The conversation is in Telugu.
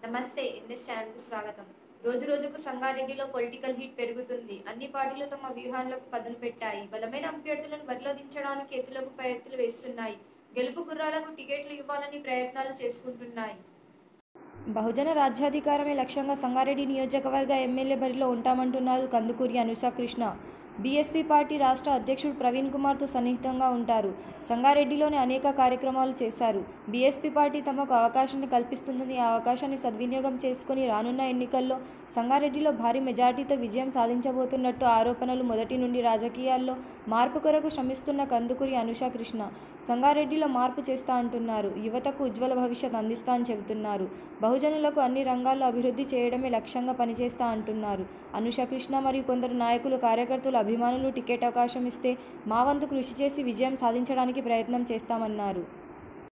నమస్తే ఎన్ఎస్ ఛానల్‌కు స్వాగతం. రోజురోజుకు సంగారెడ్డిలో పొలిటికల్ హీట్ పెరుగుతుంది. అన్ని పార్టీలు తమ వ్యూహాలకు పదును పెట్టాయి. బలమైన అభ్యర్థులను బరిలో దించడానికి ఎత్తులకు పై ఎత్తులు వేస్తున్నాయి. గెలుపు గుర్రాలకు టికెట్లు ఇవ్వాలని ప్రయత్నాలు చేసుకుంటున్నాయి. బహుజన రాజ్యాధికారమే లక్ష్యంగా సంగారెడ్డి నియోజకవర్గ ఎమ్మెల్యే బరిలో ఉంటామంటున్నారు కందుకూరి అనుషాకృష్ణ. బీఎస్పీ పార్టీ రాష్ట్ర అధ్యక్షుడు ప్రవీణ్ కుమార్తో సన్నిహితంగా ఉంటారు. సంగారెడ్డిలోని అనేక కార్యక్రమాలు చేశారు. బీఎస్పీ పార్టీ తమకు అవకాశాన్ని కల్పిస్తుందని, ఆ అవకాశాన్ని సద్వినియోగం చేసుకుని రానున్న ఎన్నికల్లో సంగారెడ్డిలో భారీ మెజార్టీతో విజయం సాధించబోతున్నట్టు ఆరోపణలు. మొదటి నుండి రాజకీయాల్లో మార్పు కొరకు శ్రమిస్తున్న కందుకూరి అనుషాకృష్ణ సంగారెడ్డిలో మార్పు చేస్తా అంటున్నారు. యువతకు ఉజ్వల భవిష్యత్ అందిస్తా అని చెబుతున్నారు. బహుజనులకు అన్ని రంగాల్లో అభివృద్ధి చేయడమే లక్ష్యంగా పనిచేస్తా అంటున్నారు. అనుషాకృష్ణ మరియు కొందరు నాయకులు, కార్యకర్తలు, అభిమానులు టికెట్ అవకాశం ఇస్తే మా వంతు కృషి చేసి విజయం సాధించడానికి ప్రయత్నం చేస్తామన్నారు.